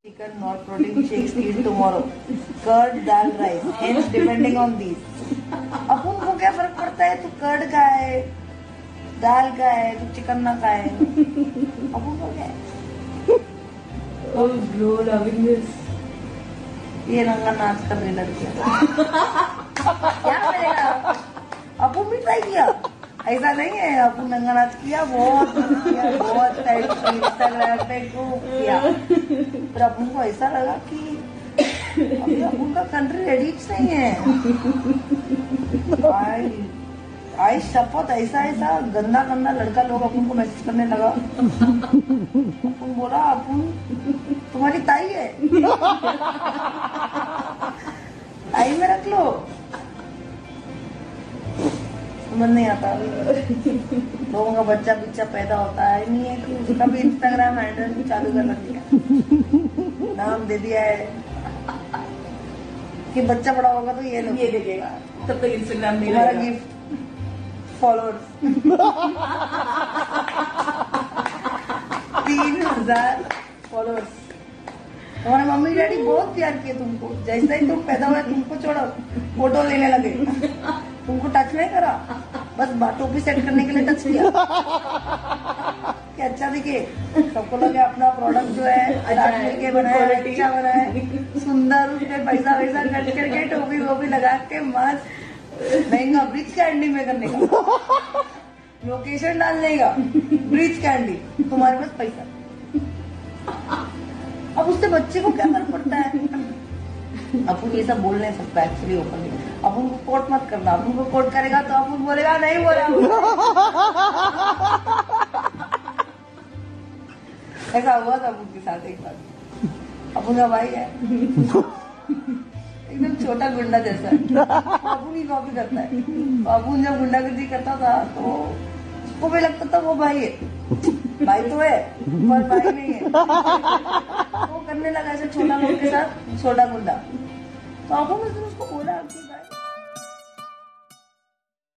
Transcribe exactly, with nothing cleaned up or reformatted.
Chicken or protein shakes eat tomorrow. Curd, dal, rice. Hence, depending on these. अपन को क्या फर्क पड़ता है? तू कर्ड का है, दाल का है, तू चिकन ना का है. अपन को क्या है? Oh, bro, loving this. ये नंगा नाच कर रही लड़कियां. क्या करेगा? अपन भी ट्राई किया. ऐसा नहीं है, अपन नंगा नाच किया, बहुत किया, बहुत टाइम इंस्टाग्राम पे खूब किया. पर अपन को ऐसा लगा कि अभी अपन का कंट्री रेडी नहीं है. आई आई शपथ ऐसा ऐसा गंदा गंदा लड़का लोग अपन को मैसेज करने लगा. अपन बोला अपन तुम्हारी ताई है, ताई में रख लो. समझ नहीं आता. लोगों का बच्चा बिच्चा पैदा होता है नहीं है कि उसका भी इंस्टाग्राम हैंडल भी चालू कर दिया, नाम दे दिया है कि बच्चा बड़ा होगा तो ये लोग ये देखेगा, तब तक इंस्टाग्राम नहीं हमारा रहेगा. गिफ्ट फॉलोअर्स तीन हजार फॉलोअर्स. हमारे मम्मी डैडी बहुत प्यार किए तुमको. जैसे ही तुम पैदा हुए तुमको छोड़ो फोटो लेने लगे. तुमको टच नहीं करा, बस टोपी सेट करने के लिए टच किया कि अच्छा दिखे. सबको लगे अपना प्रोडक्ट जो है अच्छा मिलके बनाया, अच्छा बनाया, सुंदर. उसमें पैसा वैसा खर्च करके टोपी वोपी लगा के मस्त महंगा ब्रिज कैंडी में करने का, लोकेशन डालने का, ब्रिज कैंडी. तुम्हारे पास पैसा. अब उससे बच्चे को क्या फर्क पड़ता है? अपन ये सब बोल नहीं सकता एक्चुअली ओपनली. अपन को कोट मत करना. अपन को कोट करेगा तो अपन बोलेगा नहीं बोला. ऐसा हुआ था अपन के साथ एक बार. अपन का भाई है एकदम छोटा गुंडा जैसा. बाबू ही कॉपी करता है. बाबू जब गुंडागर्दी करता था तो उसको भी लगता था वो भाई है. भाई तो है पर भाई नहीं है. वो करने लगा ऐसे छोटा लोग के साथ छोटा गुंडा. तो अपन उसको बोला कि